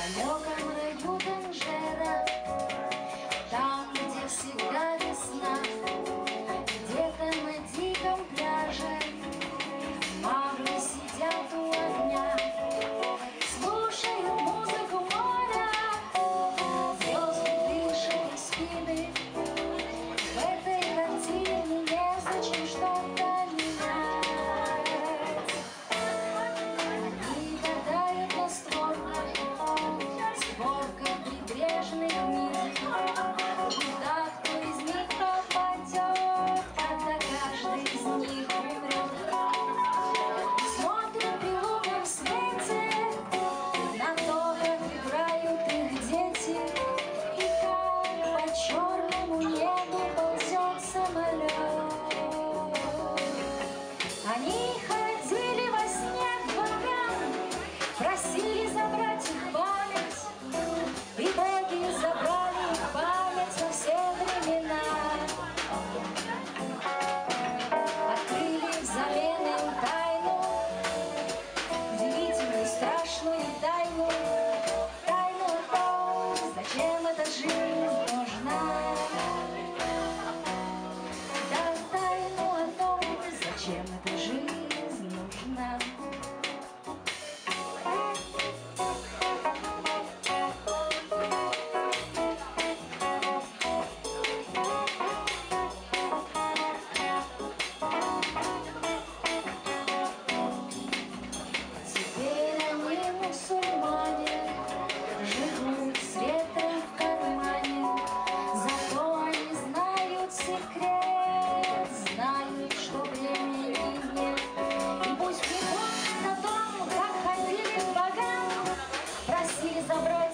далеком раю Танжера, там, где всегда весна, где-то на диком пляже мавры сидят у огня, слушают музыку моря, звезды дышат спины. В этой картине незачем что-то менять. Они гадают на створках прибрежных низин, куда кто из них попадет, когда каждый из них умрет. Смотрят при лунном свете на то, как играют их дети, и как по черному небу ползет самолет. Они ходили во сне к богам, просили забрать их память, и боги забрали их память на все времена. Открыли взамен им тайну, удивительную, страшную тайну, тайну о том, зачем эта жизнь нужна. Да, тайну о том, зачем эта жизнь нужна. Мусульмане живут с ветром в кармане, зато они знают секрет, знают, что времени нет. И пусть не помнят о том, как ходили к богам, просили забрать